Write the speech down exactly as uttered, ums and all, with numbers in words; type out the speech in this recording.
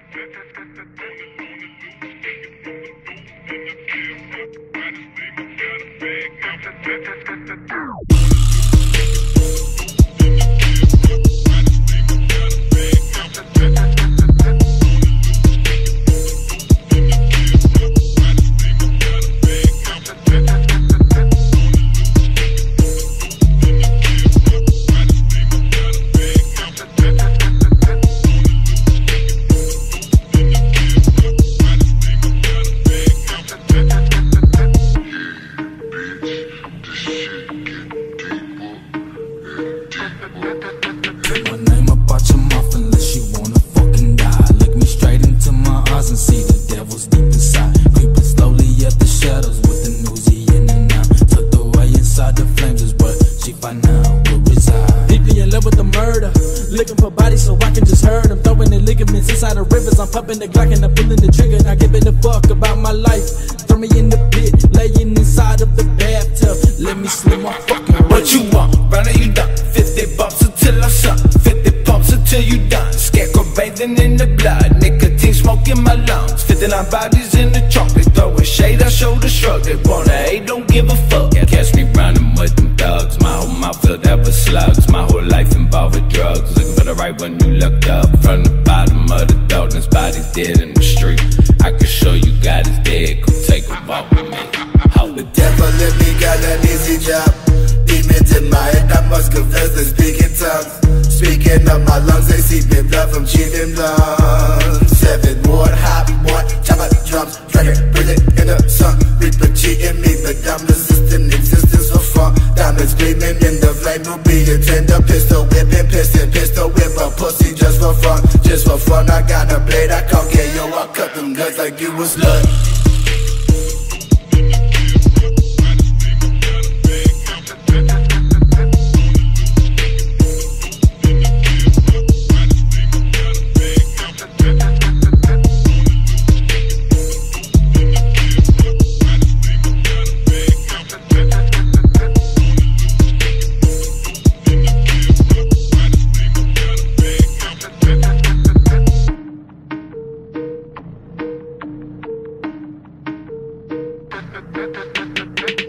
My name about your mouth unless you wanna fucking die. Look me straight into my eyes and see the devil's deep inside. Creeping slowly up the shadows with the Uzi in and out. Tucked away inside the flames is what she find out will reside. Deeply in love with the murder, looking for bodies so I can just hurt them. Throwing the ligaments inside the rivers, I'm pumping the Glock and I'm pulling the trigger. Not giving a fuck about my life. Throw me in the pit, laying inside of the bathtub. Let me slim my fucking What you want, brother, you done. Fifty bumps until I'm son, fifty pumps until you done. Scarecrow bathing in the blood, nicotine smoking my lungs. Fifty-nine bodies in the trunk, they throwing shade, I shoulder shrug. They wanna hate, don't give a fuck. Catch me running with them thugs, my whole mouth filled up with slugs. My whole life involved with drugs, looking for the right one you looked up. From the bottom of the darkness, bodies dead in the street. I can show you God is dead, come take a walk with me. How The devil in me got an easy job. Demons in my head, I must confess to speak in tongues. Speaking of my lungs, they see me blood from cheating lungs. Seven ward, hobby boy, chop out the drums, dragon, brilliant in the sun. Reaper cheating me, but I'm resisting existence for fun. Diamonds gleaming in the flame, will be a tender pistol whipping, piston, pistol whip a pussy just for fun, just for fun. I got a blade, I can't get yo, I cut them guts like you was slut.